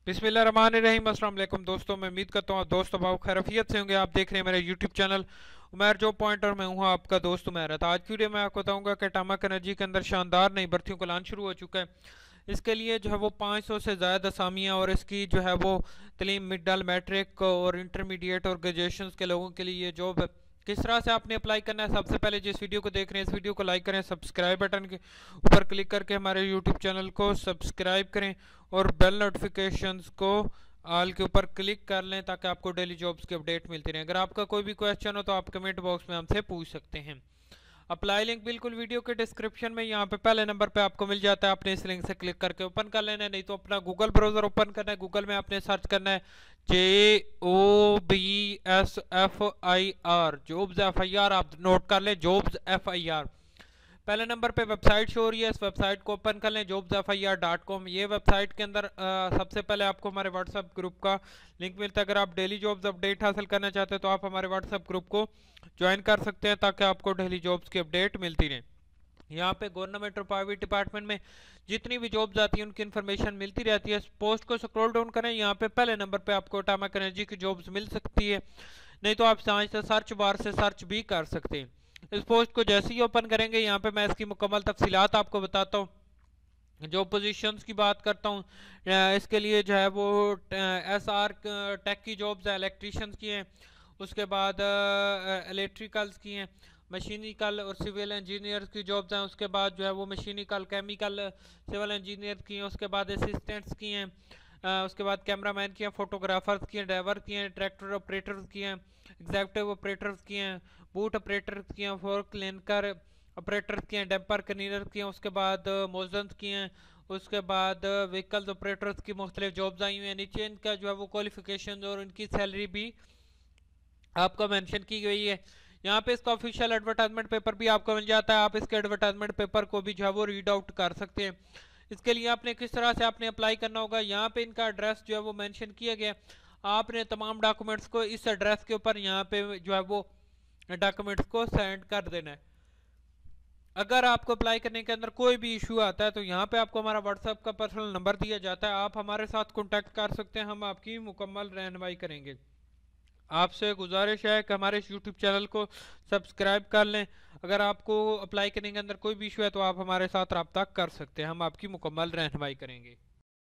बिस्मिल्लाहिर्रहमानिर्रहीम। अस्सलाम वालेकुम दोस्तों, मैं उम्मीद करता हूँ आप दोस्त भाव खैरियत से होंगे। आप देख रहे हैं मेरे YouTube channel Umair job point और मैं हूँ आपका दोस्त उमैर। तो आज की वीडियो में आपको बताऊंगा कि टामक एनर्जी के अंदर शानदार नई भर्तियों का लॉन्च शुरू हो चुका है। इसके लिए जो है वो 500 से ज़्यादा असामियाँ और इसकी जो है वो तलीम मिडल मैट्रिक और इंटरमीडिएट और ग्रेजुएशन के लोगों के लिए ये जॉब है। किस तरह से आपने अप्लाई करना है, सबसे पहले जिस वीडियो को देख रहे हैं इस वीडियो को लाइक करें, सब्सक्राइब बटन के ऊपर क्लिक करके हमारे यूट्यूब चैनल को सब्सक्राइब करें और बेल नोटिफिकेशंस को ऑल के ऊपर क्लिक कर लें ताकि आपको डेली जॉब्स की अपडेट मिलती रहे। अगर आपका कोई भी क्वेश्चन हो तो आप कमेंट बॉक्स में हमसे पूछ सकते हैं। अप्लाई लिंक बिल्कुल वीडियो के डिस्क्रिप्शन में यहाँ पे पहले नंबर पे आपको मिल जाता है। आपने इस लिंक से क्लिक करके ओपन कर लेना है, नहीं तो अपना गूगल ब्राउजर ओपन करना है। गूगल में आपने सर्च करना है JOBSFIR, जॉब्स FIR। आप नोट कर लें जॉब्स FIR। पहले नंबर पे वेबसाइट शो हो रही है, इस वेबसाइट को ओपन कर लें jobsfir.com। ये वेबसाइट के अंदर सबसे पहले आपको हमारे व्हाट्सएप ग्रुप का लिंक मिलता है। अगर आप डेली जॉब्स अपडेट हासिल करना चाहते हैं तो आप हमारे व्हाट्सएप ग्रुप को ज्वाइन कर सकते हैं ताकि आपको डेली जॉब्स की अपडेट मिलती रहे। यहाँ पे गवर्नमेंट और प्राइवेट डिपार्टमेंट में जितनी भी जॉब्स आती हैं उनकी इन्फॉर्मेशन मिलती रहती है। पोस्ट को स्क्रॉल डाउन करें, यहाँ पे पहले नंबर पे आपको टामक एनर्जी की जॉब्स मिल सकती है, नहीं तो आप यहाँ से सर्च बार से सर्च भी कर सकते हैं। इस पोस्ट को जैसे ही ओपन करेंगे यहाँ पे मैं इसकी मुकम्मल तफसीलात आपको बताता हूँ। जो पोजीशंस की बात करता हूँ, इसके लिए जो है वो SR टेक की जॉब्स है, इलेक्ट्रीशियंस की हैं, उसके बाद इलेक्ट्रिकल्स की हैं, मशीनिकल और सिविल इंजीनियर्स की जॉब्स हैं, उसके बाद जो है वो मशीनिकल केमिकल सिविल इंजीनियर की हैं, उसके बाद असिस्टेंट्स की हैं, उसके बाद कैमरामैन की हैं, फोटोग्राफर्स की हैं, ड्राइवर की हैं, ट्रैक्टर ऑपरेटर्स की हैं, एग्जीक्यूटिव ऑपरेटर्स की हैं, बूट ऑपरेटर्स की हैं, फोर्क क्लीनकर ऑपरेटर्स की हैं, डंपर क्लीनर की हैं, उसके बाद मोजन्स की हैं, उसके बाद व्हीकल्स ऑपरेटर्स की मुख्तलिफ जॉब्स आई हुई हैं। नीचे इनका जो है वो क्वालिफिकेशन और इनकी सैलरी भी आपको मेंशन की गई है। यहाँ पे इसका ऑफिशियल एडवर्टाइजमेंट पेपर भी आपको मिल जाता है, आप इसके एडवर्टाइजमेंट पेपर को भी जो है वो रीड आउट कर सकते हैं। इसके लिए आपने किस तरह से आपने अप्लाई करना होगा, यहाँ पे इनका एड्रेस जो है वो मेंशन किया गया। आपने तमाम डॉक्यूमेंट्स को इस एड्रेस के ऊपर यहाँ पे जो है वो डॉक्यूमेंट्स को सेंड कर देना है। अगर आपको अप्लाई करने के अंदर कोई भी इशू आता है तो यहाँ पे आपको हमारा व्हाट्सएप का पर्सनल नंबर दिया जाता है, आप हमारे साथ कॉन्टैक्ट कर सकते हैं, हम आपकी मुकम्मल रहनुमाई करेंगे। आपसे गुजारिश है कि हमारे इस यूट्यूब चैनल को सब्सक्राइब कर लें। अगर आपको अप्लाई करने के अंदर कोई भी इशू है तो आप हमारे साथ रब्ता कर सकते हैं, हम आपकी मुकम्मल रहनुमाई करेंगे।